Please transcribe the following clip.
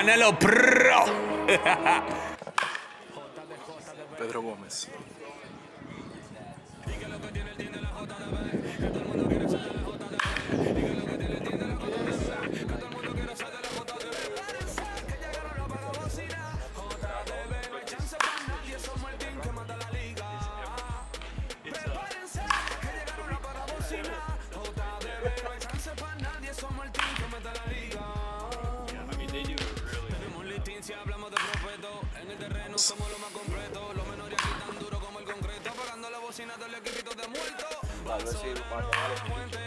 Canelo Pro. Pedro Gómez. Hablamos de profeto, en el terreno somos lo más completo, los menores aquí tan duro como el concreto, apagando la bocina del equipito de muerto.